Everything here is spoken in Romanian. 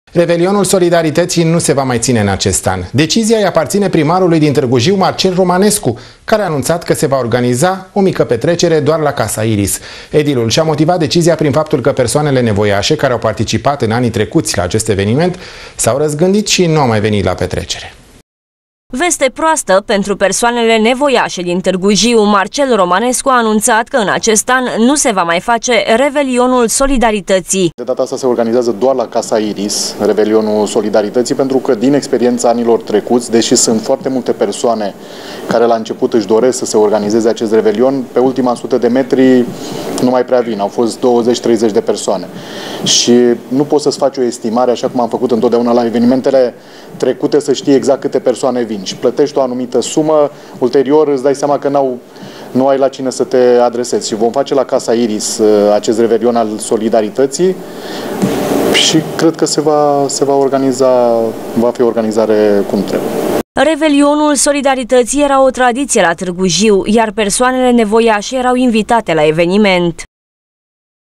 Revelionul Solidarității nu se va mai ține în acest an. Decizia îi aparține primarului din Târgu Jiu, Marcel Romanescu, care a anunțat că se va organiza o mică petrecere doar la Casa Iris. Edilul și-a motivat decizia prin faptul că persoanele nevoiașe care au participat în anii trecuți la acest eveniment s-au răzgândit și nu au mai venit la petrecere. Veste proastă pentru persoanele nevoiașe din Târgu Jiu. Marcel Romanescu a anunțat că în acest an nu se va mai face Revelionul Solidarității. De data asta se organizează doar la Casa Iris, Revelionul Solidarității, pentru că din experiența anilor trecuți, deși sunt foarte multe persoane care la început își doresc să se organizeze acest Revelion, pe ultima 100 de metri nu mai prea vin, au fost 20-30 de persoane. Și nu poți să-ți faci o estimare, așa cum am făcut întotdeauna la evenimentele trecute, să știi exact câte persoane vin. Și plătești o anumită sumă, ulterior îți dai seama că nu ai la cine să te adresezi. Și vom face la Casa Iris acest Revelion al Solidarității și cred că se va organiza, va fi o organizare cum trebuie. Revelionul Solidarității era o tradiție la Târgu Jiu, iar persoanele nevoiașe erau invitate la eveniment.